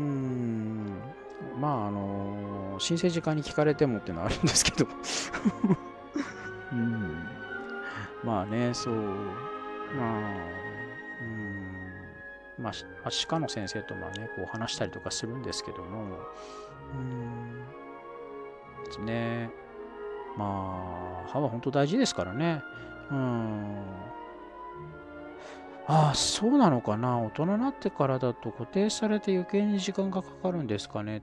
まあ、申請時間に聞かれてもっていうのはあるんですけど。まあね、そう。歯科の先生と話したりとかするんですけども、ですね。歯は本当大事ですからね。そうなのかな。大人になってからだと固定されて余計に時間がかかるんですかねって。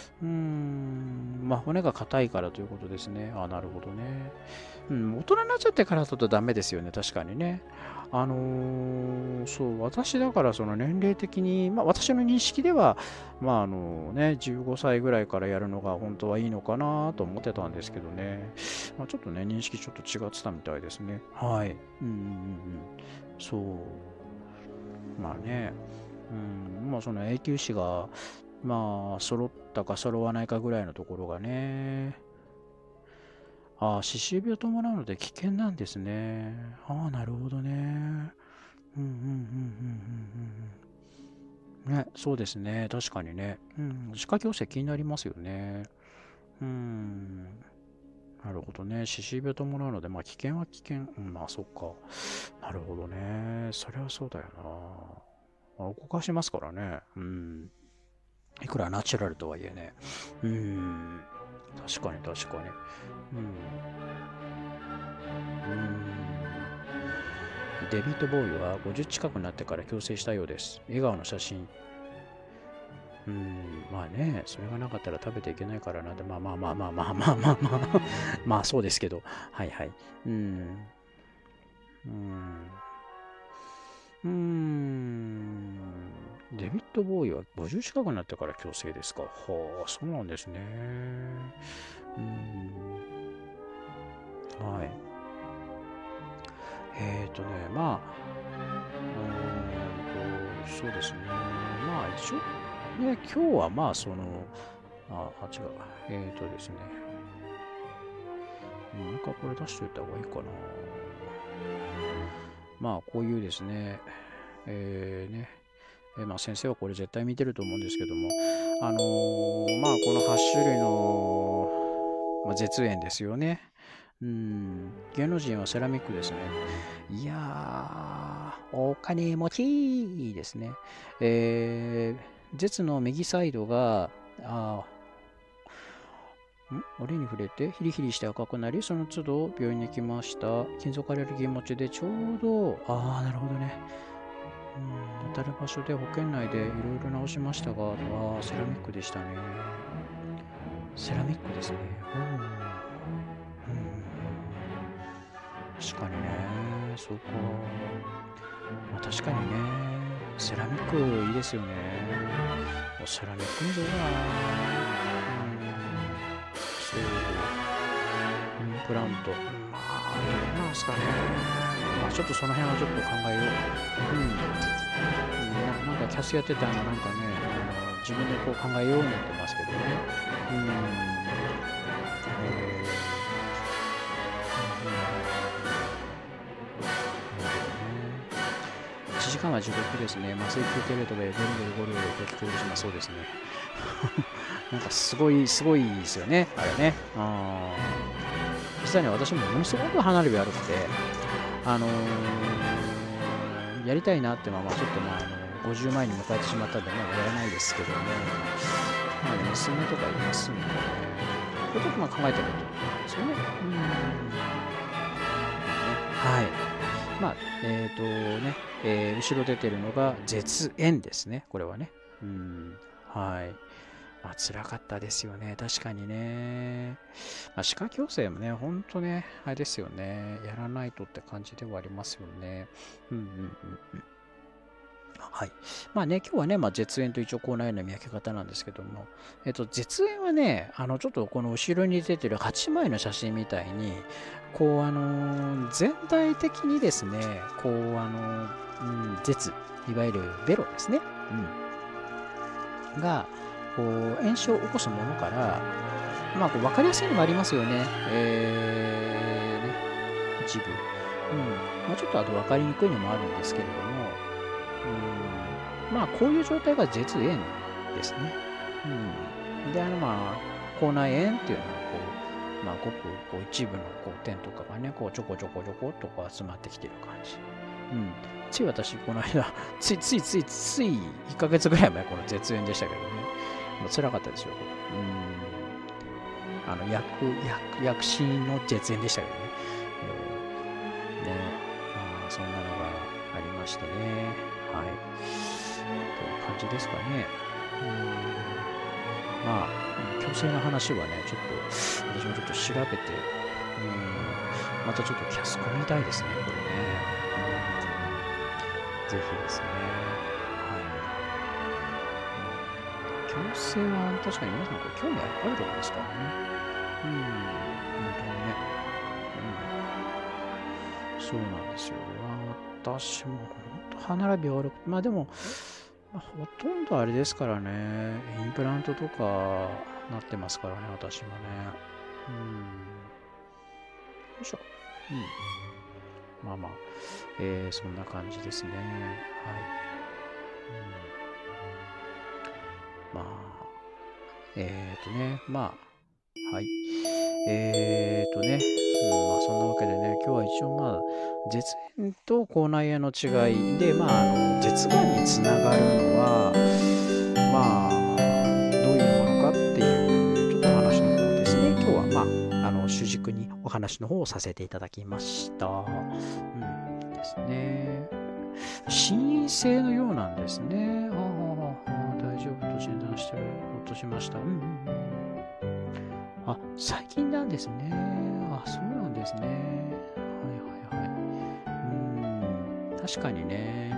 骨が硬いからということですね。なるほどね。大人になっちゃってからだとダメですよね。確かにね。そう、私だからその年齢的に、私の認識では、15歳ぐらいからやるのが本当はいいのかなと思ってたんですけどね。ちょっとね、認識ちょっと違ってたみたいですね。はい。そう。その永久歯が、揃ったか揃わないかぐらいのところがね。歯周病を伴うので危険なんですね。なるほどね。ね、そうですね。確かにね。歯科矯正気になりますよね。 なるほどね。歯周病ともなので、まあ危険は危険。うん、まあそっか。なるほどね。それはそうだよな。動かしますからね。うん。いくらナチュラルとはいえね。うん。確かに確かに。うん。うん。デビッド・ボーイは50近くなってから矯正したようです。笑顔の写真。まあね、それがなかったら食べていけないからな。まあまあまあまあまあまあまあまあ。まあそうですけど。はいはい。うん。うん。うーん。デビッド・ボーイは50近くなってから矯正ですか。はあ、そうなんですね。うーん。はい。まあ、そうですね。まあ、一応、ね、今日はまあ、違う。ですね。なんかこれ出しといた方がいいかな。まあ、こういうですね、まあ、先生はこれ絶対見てると思うんですけども、まあ、この8種類の、まあ、絶縁ですよね。芸能人はセラミックですね。いやー、お金持ちですね。舌の右サイドが、折に触れてヒリヒリして赤くなり、その都度病院に行きました。金属アレルギー持ちでちょうど、なるほどね。当たる場所で保険内でいろいろ直しましたが、セラミックでしたね。セラミックですね。確かにね。そうか。まあ確かにね。セラミックいいですよね。セラミックにどうだな。そう。インプラント。まあ、どうなんすかね。まあちょっとその辺はちょっと考えよう。なんかキャスやってたのなんかね、自分でこう考えようになってますけどね。1時間は地獄ですね。麻酔休憩レートでゴリゴリゴリゴリと聞こえてしまそうですね。なんかすごいですよね、あれね。実際に私もものすごく離れ日悪くて、やりたいなってちょっと50前に迎えてしまったんで、やらないですけども、娘とかいますんでね、こういうこと考えてるとですよね。はい。まあ、後ろ出てるのが絶縁ですね、これはね。はい。まあ、辛かったですよね、確かにね。まあ、歯科矯正もね、ほんとね、あれですよね、やらないとって感じではありますよね。はい。まあね、今日はね、絶縁と一応口内炎の見分け方なんですけども、絶縁はね、ちょっとこの後ろに出てる8枚の写真みたいに、こう、全体的にですね、こう、舌、いわゆるベロですね、が、こう、炎症を起こすものから、まあ、こう分かりやすいのもありますよね。一部。まあ、ちょっとあと分かりにくいのもあるんですけれども、まあ、こういう状態が舌炎ですね。で、口内炎っていうのは、ごく一部の点とかがね、ちょこちょこちょこっと集まってきてる感じ。つい私、この間、つい1ヶ月ぐらい前、この絶縁でしたけどね。辛かったですよ。薬師の絶縁でしたけどね。まあ、そんなのがありましてね。はい。という感じですかね。まあ、矯正の話はね、ちょっと、私もちょっと調べて、またちょっとキャスコみたいですね、これね。ぜひですね。はい。矯正は確かに皆さんこれ興味あるところですからね。本当にね。そうなんですよ。私も本当歯並び悪くて、まあでも、ほとんどあれですからね、インプラントとかなってますからね、私もね。よいしょ。まあまあ、そんな感じですね。はい。まあ、はい。 まあそんなわけでね、今日は一応まあ、舌炎と口内炎の違いで、まあ、舌がんにつながるのは、まあ、どういうものかっていう、ちょっとお話の方ですね、今日はまあ、主軸にお話の方をさせていただきました。ですね。心因性のようなんですね。大丈夫と診断してる。ほっとしました。最近なんですね。そうなんですね。確かにね。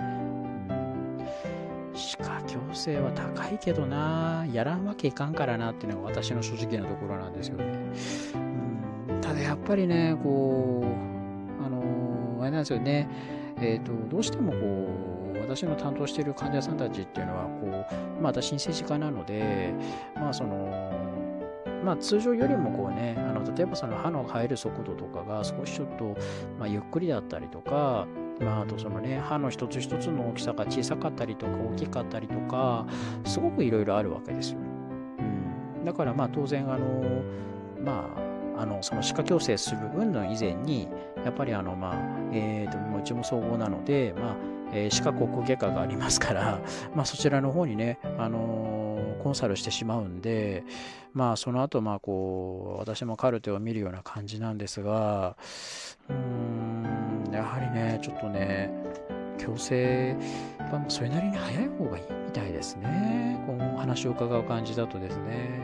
歯科矯正は高いけどな。やらんわけいかんからなっていうのが私の正直なところなんですよね。ただやっぱりね、こう、あれなんですよね。どうしてもこう、私の担当している患者さんたちっていうのは、こう、まあ、私、新生児科なので、まあ、通常よりもこうね、例えばその歯の生える速度とかが少しちょっと、まあ、ゆっくりだったりとか、まあ、あとそのね、歯の一つ一つの大きさが小さかったりとか大きかったりとか、すごくいろいろあるわけですよ。だからまあ当然まあ、その歯科矯正する云々以前に、やっぱりまあ、うちも総合なので、まあ、歯科口腔外科がありますから、まあそちらの方にね、コンサルしてしまうんで、まあその後、まあこう、私もカルテを見るような感じなんですが、やはりね、ちょっとね、矯正はそれなりに早い方がいいみたいですね。この話を伺う感じだとですね。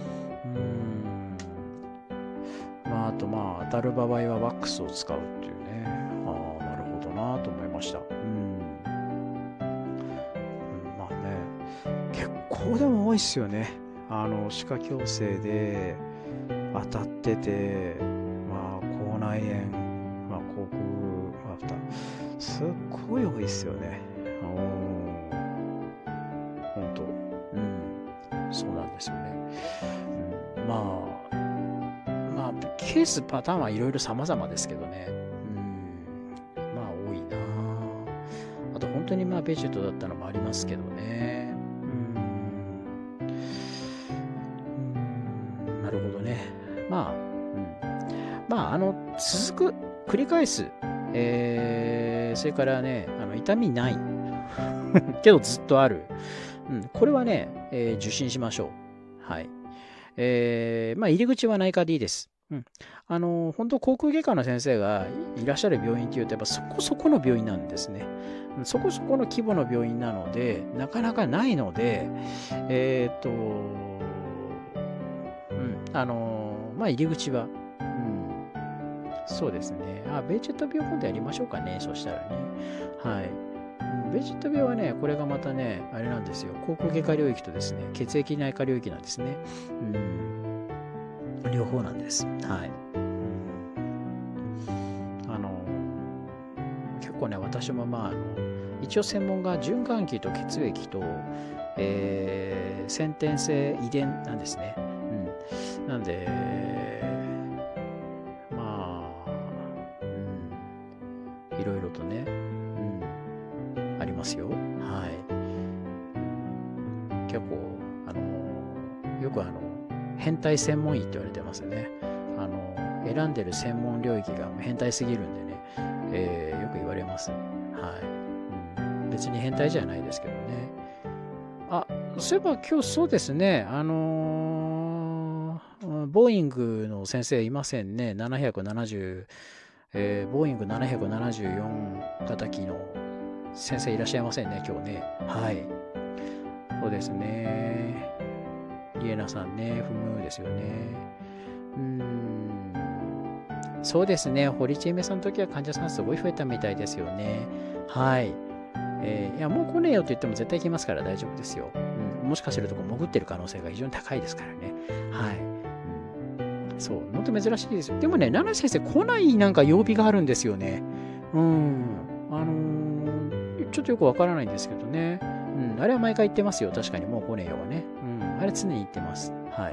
まあ、あとまあ、当たる場合はワックスを使うっていうね。なるほどなと思いました。まあね、結構でも多いっすよね。歯科矯正で当たってて、まあ、口内炎、まあ、口腔アフター、すっごい多いっすよね。ほんと。そうなんですよね。まあ、ケース、パターンはいろいろ様々ですけどね。まあ、多いな。あと、本当にまあ、ベジェットだったのもありますけどね。なるほどね。まあ、続く、繰り返す。それからね、痛みない。けどずっとある。これはね、受診しましょう。はい。まあ、入り口は内科でいいです。本当、口腔外科の先生がいらっしゃる病院っていうと、やっぱそこそこの病院なんですね。そこそこの規模の病院なので、なかなかないので、まあ、入り口は、そうですね。ベージェット病今度やりましょうかね。そしたらね。はい。ベージェット病はね、これがまたね、あれなんですよ。口腔外科領域とですね、血液内科領域なんですね。両方なんです。はい。結構ね、私もまあ、一応専門が循環器と血液と、先天性遺伝なんですね。なんで、まあ、いろいろとね、ありますよ。はい。結構、よく変態専門医って言われてますよね。選んでる専門領域が変態すぎるんでね、よく言われます。はい。別に変態じゃないですけどね。そういえば今日そうですね、ボーイングの先生いませんね。770、ボーイング774型機の先生いらっしゃいませんね、今日ね。はい。そうですね。リエナさんね、ふむですよね。そうですね。堀ちえめさんの時は患者さんすごい増えたみたいですよね。はい。いや、もう来ねえよって言っても絶対来ますから大丈夫ですよ。もしかすると潜ってる可能性が非常に高いですからね。はい。そう、本当珍しいですよ。でもね、奈々先生来ないなんか曜日があるんですよね。ちょっとよくわからないんですけどね。あれは毎回言ってますよ。確かにもう来ねえよはね。あれ常に言ってます。はい。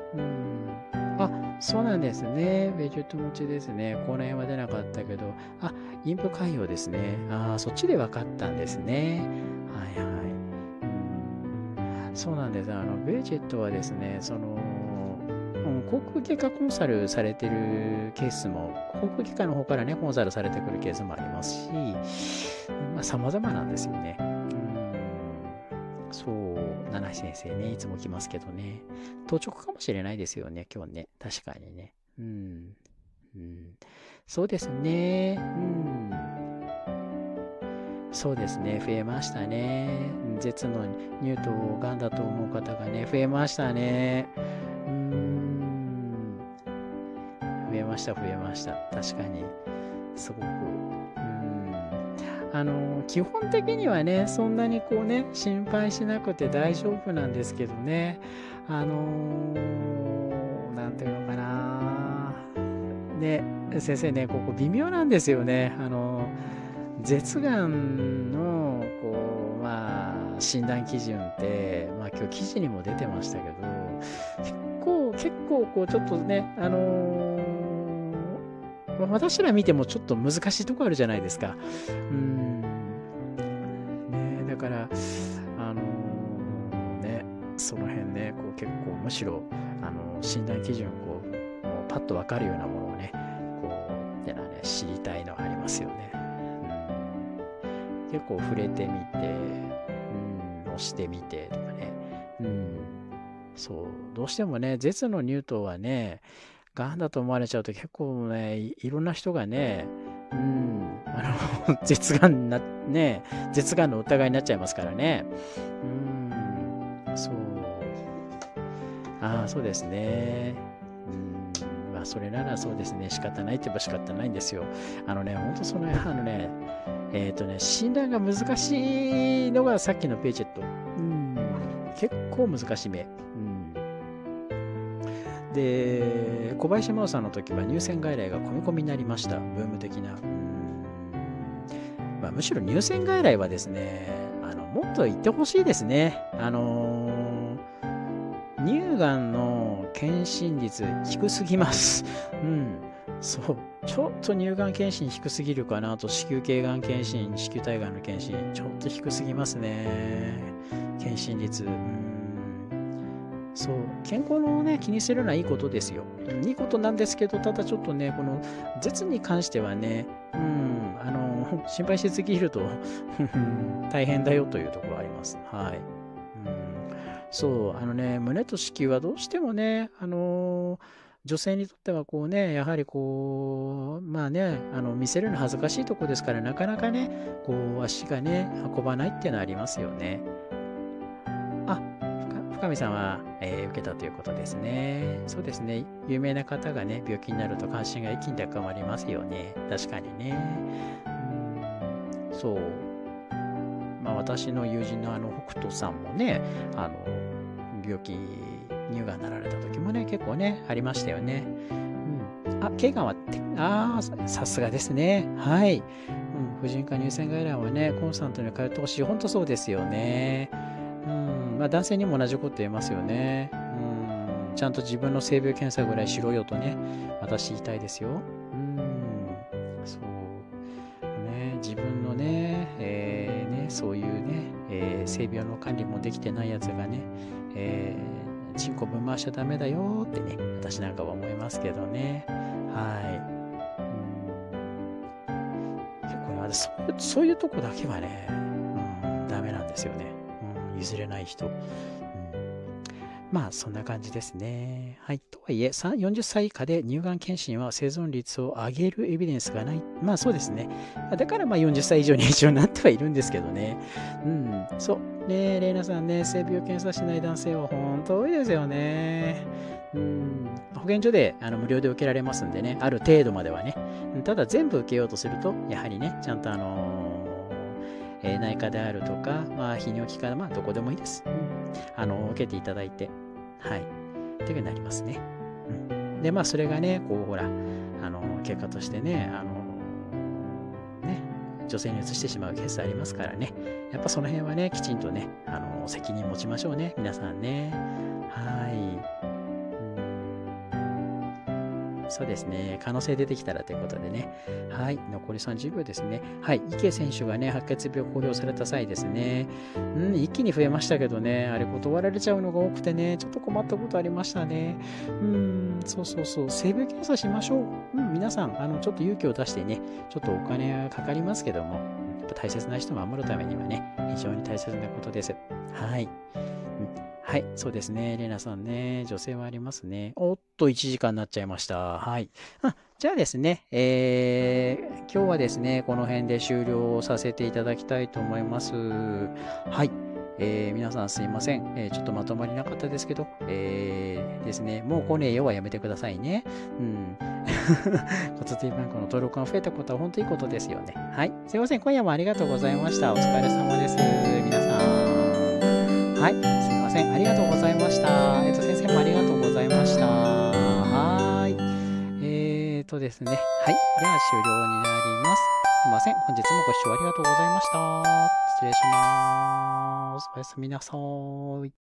そうなんですね。ベジェット持ちですね。この辺は出なかったけど。インプ潰瘍ですね。そっちで分かったんですね。はいはい。そうなんです。ベジェットはですね、 口腔外科コンサルされてるケースも、口腔外科の方からね、コンサルされてくるケースもありますし、様々なんですよね。そう、七井先生ね、いつも来ますけどね。当直かもしれないですよね、今日ね。確かにね。そうですね。そうですね、増えましたね。舌の乳頭をがんだと思う方がね、増えましたね。増えました、増えました。確かに。すごく。基本的にはね、そんなにこうね、心配しなくて大丈夫なんですけどね。なんていうのかな。ね、先生ね、ここ微妙なんですよね。舌がんの、診断基準って、今日記事にも出てましたけど、結構、ちょっとね、私ら見てもちょっと難しいとこあるじゃないですか。ね、だから、その辺ね、結構むしろ、診断基準、パッとわかるようなものをね、知りたいのありますよね。結構触れてみて、押してみてとかね。そう、どうしてもね、舌の乳頭はね、がんだと思われちゃうと結構ね、いろんな人がね、舌がんの疑いになっちゃいますからね。そう。そうですね。それならそうですね、仕方ないって言えば仕方ないんですよ。本当診断が難しいのがさっきのペーチェット。結構難しめ。で、小林真央さんの時は入選外来が込み込みになりました。ブーム的な。むしろ入選外来はですね、もっと言ってほしいですね。乳がんの検診率低すぎます。そう。ちょっと乳がん検診低すぎるかなと、子宮頸がん検診、子宮体がんの検診、ちょっと低すぎますね。検診率。そう。健康のね、気にするのはいいことですよ。いいことなんですけど、ただちょっとね、この舌に関してはね、心配しすぎると大変だよというところあります。はい。そう、胸と子宮はどうしてもね、女性にとってはやはり見せるの恥ずかしいとこですから、なかなかね、足がね、運ばないっていうのはありますよね。深見さんは、受けたということですね。そうですね。有名な方がね、病気になると関心が一気に高まりますよね。確かにね。そう。私の友人の北斗さんもね、病気、乳がんになられた時もね、結構ね、ありましたよね。頸がんはさすがですね。はい。婦人科入選外来はね、コンスタントに通ってほしい。本当そうですよね。男性にも同じこと言えますよね。ちゃんと自分の性病検査ぐらいしろよとね、私言いたいですよ。そう。ね、自分のね、そういうね、性病の管理もできてないやつがね、チンコぶん回しちゃダメだよってね、私なんかは思いますけどね。はい。結構ね、そういうとこだけはね、ダメなんですよね。譲れない人。そんな感じですね。はい。とはいえ、40歳以下で乳がん検診は生存率を上げるエビデンスがない。そうですね。だから40歳以上に一応なってはいるんですけどね。そう。ねえ、レイナさんね、性病検査しない男性は本当多いですよね。保健所で無料で受けられますんでね、ある程度まではね。ただ全部受けようとすると、やはりね、ちゃんと内科であるとか、泌尿器科、どこでもいいです。受けていただいて、はい。っていう風になりますね。で、それがね、結果としてね、女性に移してしまうケースありますからね。やっぱその辺はね、きちんとね、責任持ちましょうね、皆さんね。はい。 そうですね。可能性出てきたらということでね。はい。残り30秒ですね。はい。池選手がね、白血病公表された際ですね。一気に増えましたけどね。あれ、断られちゃうのが多くてね、ちょっと困ったことありましたね。そうそうそう。セーブ検査しましょう。皆さん、ちょっと勇気を出してね、ちょっとお金はかかりますけども、やっぱ大切な人を守るためにはね、非常に大切なことです。はい。はい、そうですね。レナさんね、女性はありますね。おっと、1時間になっちゃいました。はい。じゃあですね、今日はですね、この辺で終了させていただきたいと思います。はい。皆さんすいません。ちょっとまとまりなかったですけど、ですね、もう来ねえよはやめてくださいね。骨髄バンクの登録が増えたことは本当にいいことですよね。はい。すいません。今夜もありがとうございました。お疲れ様です。皆さん。はい。すいません。ありがとうございました。先生もありがとうございました。はーい。ですね。はい。では終了になります。すいません。本日もご視聴ありがとうございました。失礼します。おやすみなさーい。